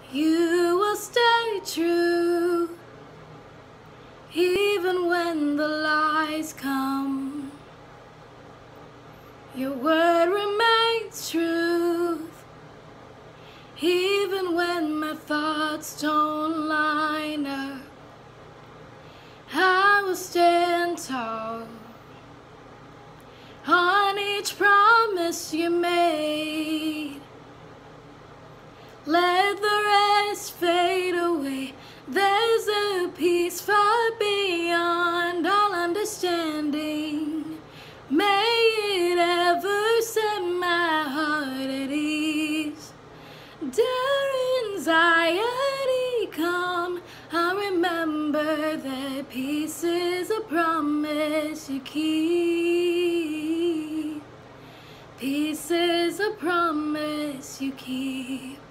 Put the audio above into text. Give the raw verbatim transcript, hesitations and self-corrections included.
You will stay true, even when the lies come. Your word remains truth, even when my thoughts don't line up. I will stand tall on each promise you made. Let the rest fade away. There's a peace far beyond all understanding. May it ever set my heart at ease. Dare anxiety come, I remember that peace is a promise you keep. Peace is a promise you keep.